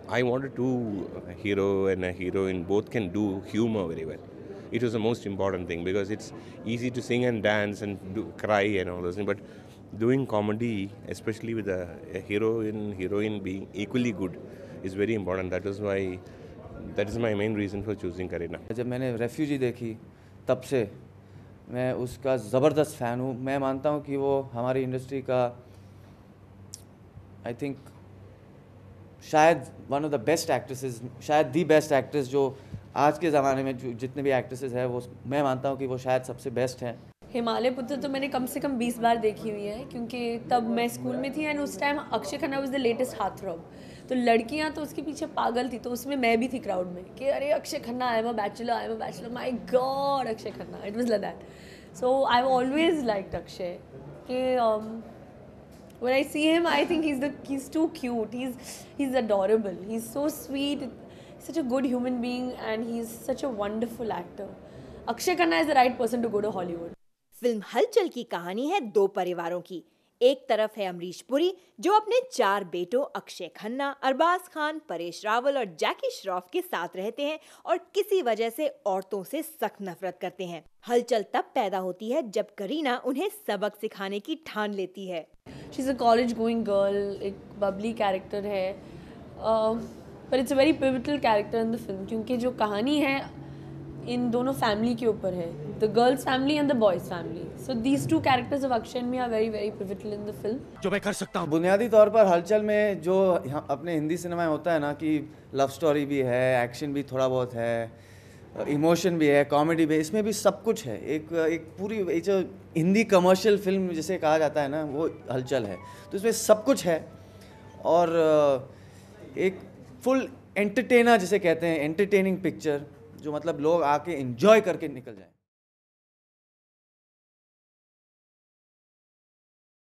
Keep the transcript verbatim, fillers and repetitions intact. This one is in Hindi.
I wanted two a hero and a heroine both can do humor very well. It was the most important thing because it's easy to sing and dance and do, cry and all those things, but doing comedy, especially with a, a hero and heroine being equally good, is very important. That is why, that is my main reason for choosing Kareena. जब मैंने रेफ्यूजी देखी तब से मैं उसका ज़बरदस्त फ़ैन हूँ। मैं मानता हूँ कि वो हमारी इंडस्ट्री का आई थिंक शायद one of the best actresses, शायद दी बेस्ट एक्ट्रेस जो आज के ज़माने में जो जितने भी एक्ट्रेसेस हैं वो मैं मानता हूँ कि वो शायद सबसे बेस्ट हैं। हिमालय पुत्र तो मैंने कम से कम बीस बार देखी हुई है क्योंकि तब मैं स्कूल में थी एंड उस time Akshay Khanna was the latest heartthrob, तो लड़कियां तो उसके पीछे पागल थी, तो उसमें मैं भी थी क्राउड में कि अरे Akshay Khanna I am a bachelor, I am a bachelor, my god Akshay Khanna, it was like that. So I have always liked Akshay कि when I see him, I think he's the he's too cute. He's he's adorable. He's so sweet. He's such a good human being, and he's such a wonderful actor. Akshay Khanna is the right person to go to Hollywood. Film Hulchul की कहानी है दो परिवारों की। एक तरफ है अमरीश पुरी जो अपने चार बेटों अक्षय खन्ना, अरबाज खान, परेश रावल और जैकी श्रॉफ के साथ रहते हैं और किसी वजह से औरतों से सख्त नफरत करते हैं। हलचल तब पैदा होती है जब करीना उन्हें सबक सिखाने की ठान लेती है। She's a college going girl, एक बबली कैरेक्टर है, पर it's a very pivotal character in the film क्योंकि जो कहानी है इन दोनों फैमिली के ऊपर है, the girls family and the boys family. So these two characters of Akshay and me are very very pivotal in the film. जो मैं कर सकता हूँ बुनियादी तौर पर हलचल में जो अपने हिंदी सिनेमा में होता है ना कि लव स्टोरी भी है, एक्शन भी थोड़ा बहुत है, इमोशन भी है, कॉमेडी भी है, इसमें भी सब कुछ है. एक एक पूरी एक जो हिंदी कमर्शियल फिल्म जिसे कहा जाता है ना वो हलचल है, तो इसमें सब कुछ है और एक फुल एंटरटेनर जिसे कहते हैं, एंटरटेनिंग पिक्चर जो मतलब लोग आके एंजॉय करके निकल जाएं.